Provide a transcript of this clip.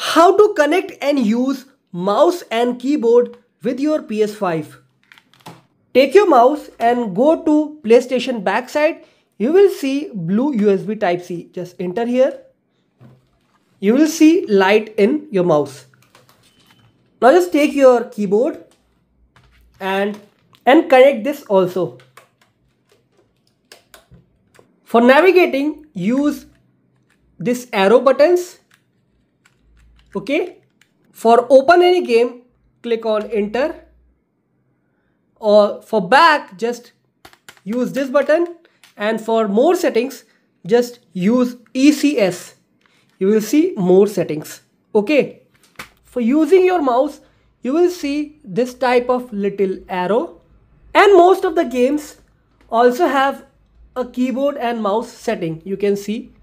How to connect and use mouse and keyboard with your PS5. Take your mouse and go to PlayStation backside. You will see blue USB Type-C. Just enter here. You will see light in your mouse. Now just take your keyboard and connect this also. For navigating, use this arrow buttons. Okay. For open any game, click on enter. Or for back, just use this button. And for more settings, just use ECS. You will see more settings. Okay. For using your mouse, you will see this type of little arrow. And most of the games also have a keyboard and mouse setting. You can see